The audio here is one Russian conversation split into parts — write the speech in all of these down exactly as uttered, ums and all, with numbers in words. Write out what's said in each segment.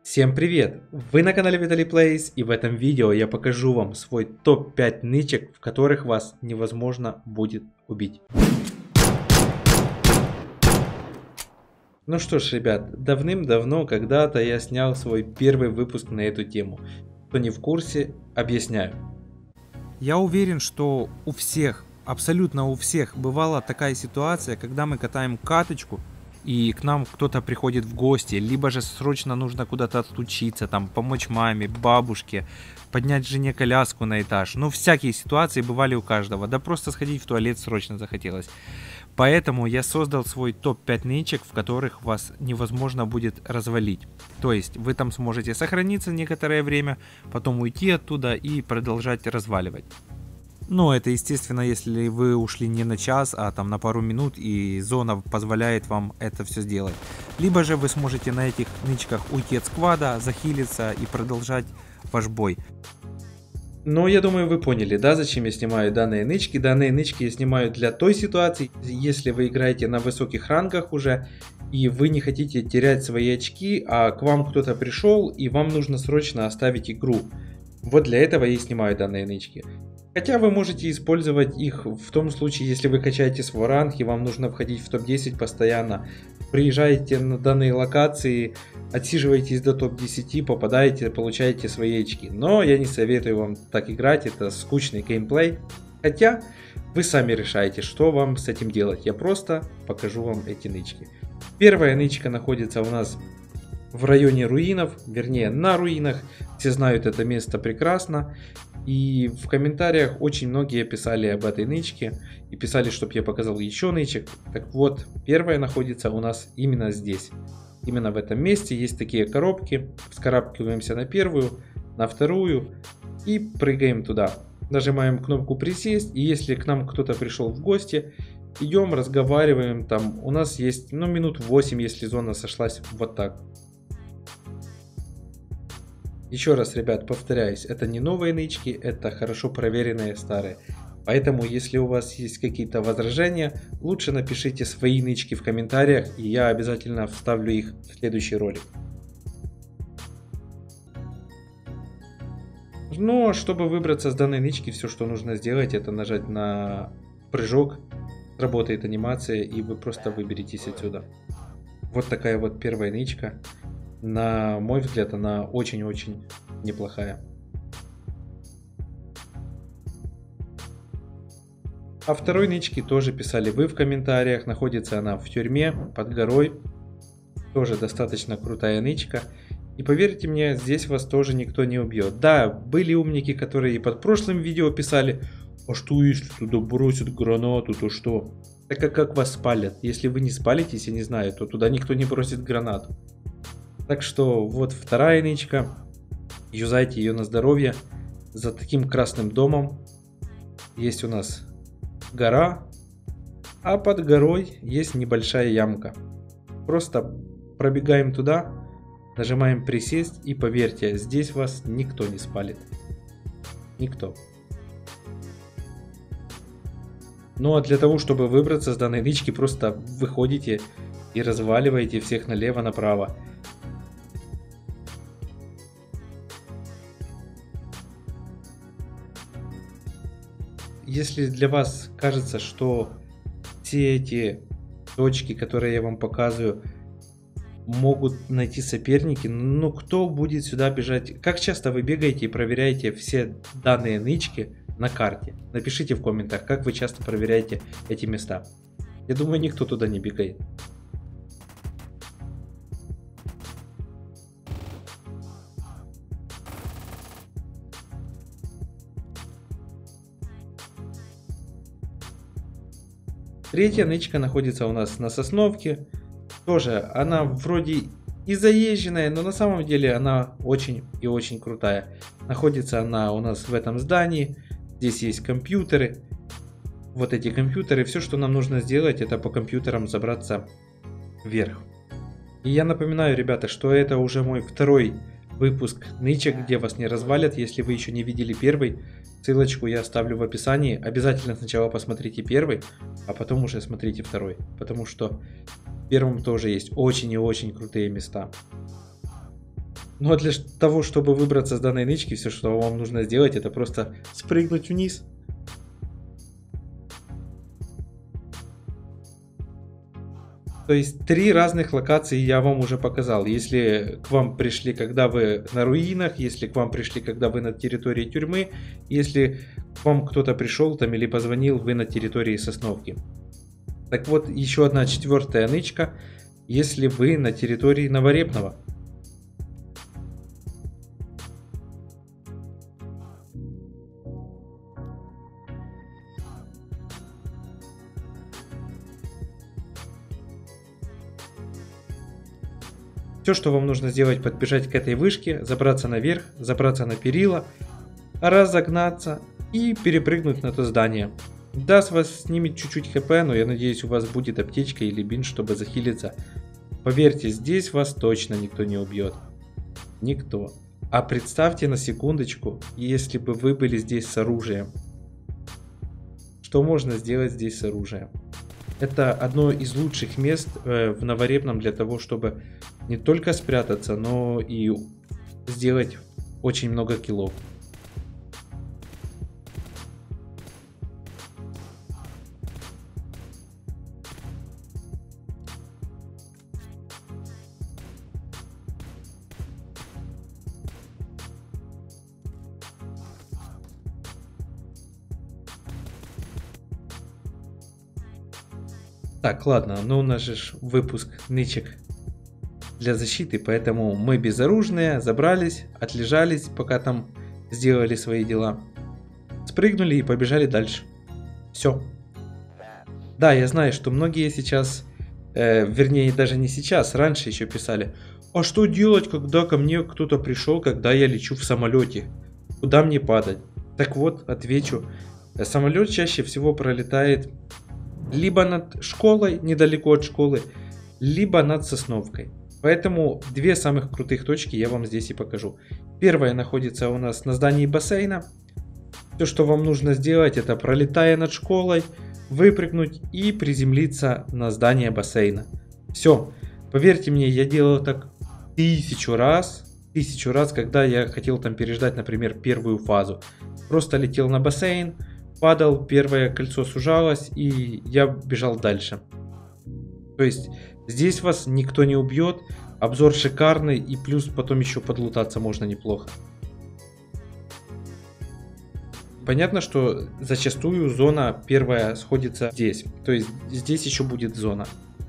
Всем привет! Вы на канале Виталий Plays, и в этом видео я покажу вам свой топ пять нычек, в которых вас невозможно будет убить. Ну что ж, ребят, давным-давно когда-то я снял свой первый выпуск на эту тему. Кто не в курсе, объясняю. Я уверен, что у всех, абсолютно у всех бывала такая ситуация, когда мы катаем каточку, и к нам кто-то приходит в гости, либо же срочно нужно куда-то отлучиться, там, помочь маме, бабушке, поднять жене коляску на этаж. Ну, всякие ситуации бывали у каждого. Да просто сходить в туалет срочно захотелось. Поэтому я создал свой топ пять нычек, в которых вас невозможно будет развалить. То есть вы там сможете сохраниться некоторое время, потом уйти оттуда и продолжать разваливать. Ну, это естественно, если вы ушли не на час, а там на пару минут, и зона позволяет вам это все сделать. Либо же вы сможете на этих нычках уйти от сквада, захилиться и продолжать ваш бой. Но я думаю, вы поняли, да, зачем я снимаю данные нычки. Данные нычки я снимаю для той ситуации, если вы играете на высоких рангах уже, и вы не хотите терять свои очки, а к вам кто-то пришел, и вам нужно срочно оставить игру. Вот для этого я и снимаю данные нычки. Хотя вы можете использовать их в том случае, если вы качаете свой ранг и вам нужно входить в топ десять постоянно. Приезжаете на данные локации, отсиживаетесь до топ десять, попадаете, получаете свои очки. Но я не советую вам так играть, это скучный геймплей. Хотя вы сами решаете, что вам с этим делать. Я просто покажу вам эти нычки. Первая нычка находится у нас в районе руинов, вернее на руинах. Все знают это место прекрасно. И в комментариях очень многие писали об этой нычке и писали, чтобы я показал еще нычек. Так вот, первая находится у нас именно здесь. Именно в этом месте есть такие коробки. Вскарабкиваемся на первую, на вторую и прыгаем туда. Нажимаем кнопку присесть, и если к нам кто-то пришел в гости, идем, разговариваем. Там у нас есть ну, минут восемь, если зона сошлась вот так. Еще раз, ребят, повторяюсь, это не новые нычки, это хорошо проверенные старые. Поэтому, если у вас есть какие-то возражения, лучше напишите свои нычки в комментариях, и я обязательно вставлю их в следующий ролик. Но чтобы выбраться с данной нычки, все, что нужно сделать, это нажать на прыжок, работает анимация, и вы просто выберетесь отсюда. Вот такая вот первая нычка. На мой взгляд, она очень-очень неплохая. О второй нычке тоже писали вы в комментариях. Находится она в тюрьме под горой. Тоже достаточно крутая нычка. И поверьте мне, здесь вас тоже никто не убьет. Да, были умники, которые и под прошлым видео писали: а что если туда бросят гранату, то что? Так а как вас спалят? Если вы не спалитесь, я не знаю, то туда никто не бросит гранату. Так что вот вторая нычка, юзайте ее на здоровье. За таким красным домом есть у нас гора, а под горой есть небольшая ямка. Просто пробегаем туда, нажимаем присесть, и поверьте, здесь вас никто не спалит. Никто. Ну а для того, чтобы выбраться с данной нычки, просто выходите и разваливаете всех налево-направо. Если для вас кажется, что все эти точки, которые я вам показываю, могут найти соперники, ну кто будет сюда бежать? Как часто вы бегаете и проверяете все данные нычки на карте? Напишите в комментах, как вы часто проверяете эти места. Я думаю, никто туда не бегает. Третья нычка находится у нас на Сосновке. Тоже она вроде и заезженная, но на самом деле она очень и очень крутая. Находится она у нас в этом здании. Здесь есть компьютеры. Вот эти компьютеры. Все, что нам нужно сделать, это по компьютерам забраться вверх. И я напоминаю, ребята, что это уже мой второй выпуск нычек, где вас не развалят. Если вы еще не видели первый, ссылочку я оставлю в описании. Обязательно сначала посмотрите первый, а потом уже смотрите второй. Потому что в первом тоже есть очень и очень крутые места. Ну а для того, чтобы выбраться с данной нычки, все, что вам нужно сделать, это просто спрыгнуть вниз. То есть три разных локации я вам уже показал. Если к вам пришли, когда вы на руинах, если к вам пришли, когда вы на территории тюрьмы, если к вам кто-то пришел там или позвонил, вы на территории Сосновки. Так вот, еще одна четвертая нычка, если вы на территории Новорепного. Все, что вам нужно сделать, подбежать к этой вышке, забраться наверх, забраться на перила, разогнаться и перепрыгнуть на то здание. Да, с вас снимет чуть-чуть хп, но я надеюсь, у вас будет аптечка или бинт, чтобы захилиться. Поверьте, здесь вас точно никто не убьет. Никто. А представьте на секундочку, если бы вы были здесь с оружием. Что можно сделать здесь с оружием? Это одно из лучших мест э, в Новорепном для того, чтобы не только спрятаться, но и сделать очень много киллов. Так, ладно, но у нас же выпуск нычек для защиты, поэтому мы безоружные, забрались, отлежались, пока там сделали свои дела. Спрыгнули и побежали дальше. Все. Да, я знаю, что многие сейчас, э, вернее даже не сейчас, раньше еще писали: а что делать, когда ко мне кто-то пришел, когда я лечу в самолете? Куда мне падать? Так вот, отвечу. Самолет чаще всего пролетает либо над школой, недалеко от школы, либо над Сосновкой. Поэтому две самых крутых точки я вам здесь и покажу. Первая находится у нас на здании бассейна. Все, что вам нужно сделать, это, пролетая над школой, выпрыгнуть и приземлиться на здание бассейна. Все. Поверьте мне, я делал так тысячу раз. Тысячу раз, когда я хотел там переждать, например, первую фазу. Просто летел на бассейн, падал, первое кольцо сужалось, и я бежал дальше. То есть здесь вас никто не убьет, обзор шикарный, и плюс потом еще подлутаться можно неплохо. Понятно, что зачастую зона первая сходится здесь, то есть здесь еще будет зона.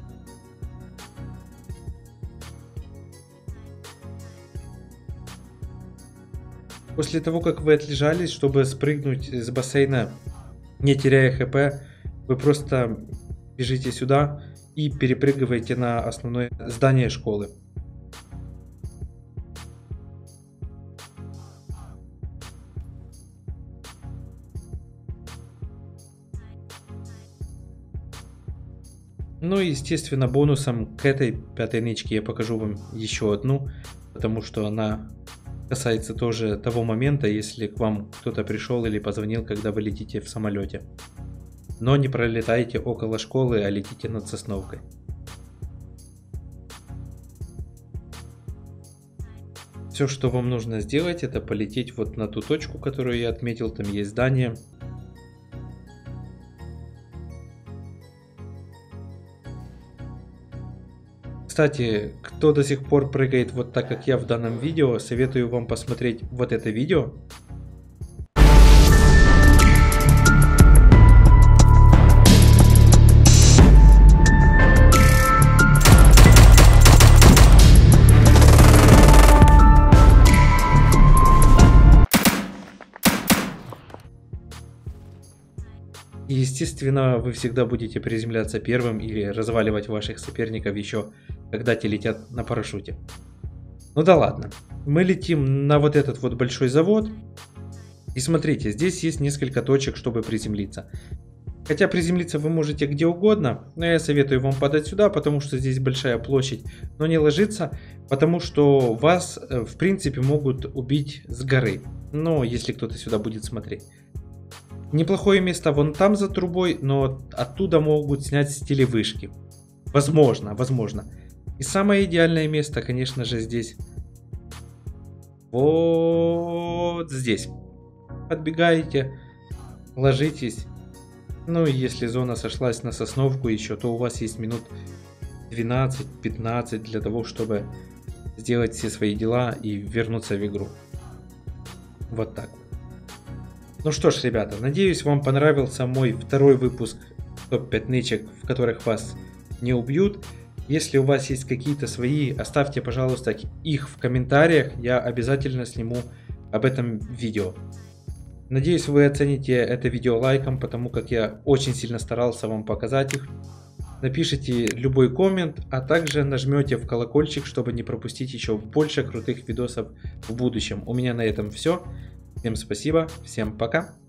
После того, как вы отлежались, чтобы спрыгнуть с бассейна, не теряя хп, вы просто бежите сюда и перепрыгиваете на основное здание школы. Ну и естественно, бонусом к этой пятой нычке я покажу вам еще одну, потому что она касается тоже того момента, если к вам кто-то пришел или позвонил, когда вы летите в самолете. Но не пролетайте около школы, а летите над Сосновкой. Все, что вам нужно сделать, это полететь вот на ту точку, которую я отметил, там есть здание. Кстати, кто до сих пор прыгает вот так, как я в данном видео, советую вам посмотреть вот это видео. И естественно, вы всегда будете приземляться первым или разваливать ваших соперников еще, когда те летят на парашюте. Ну да ладно. Мы летим на вот этот вот большой завод. И смотрите, здесь есть несколько точек, чтобы приземлиться. Хотя приземлиться вы можете где угодно, но я советую вам подать сюда, потому что здесь большая площадь. Но не ложиться, потому что вас в принципе могут убить с горы. Но если кто-то сюда будет смотреть. Неплохое место вон там за трубой, но оттуда могут снять с телевышки. Возможно, возможно. И самое идеальное место, конечно же, здесь вот здесь. Подбегаете, ложитесь. Ну и если зона сошлась на сосновку еще, то у вас есть минут двенадцать-пятнадцать для того, чтобы сделать все свои дела и вернуться в игру. Вот так. Ну что ж, ребята, надеюсь, вам понравился мой второй выпуск топ пять нычек, в которых вас не убьют. Если у вас есть какие-то свои, оставьте, пожалуйста, их в комментариях, я обязательно сниму об этом видео. Надеюсь, вы оцените это видео лайком, потому как я очень сильно старался вам показать их. Напишите любой коммент, а также нажмете в колокольчик, чтобы не пропустить еще больше крутых видосов в будущем. У меня на этом все. Всем спасибо, всем пока.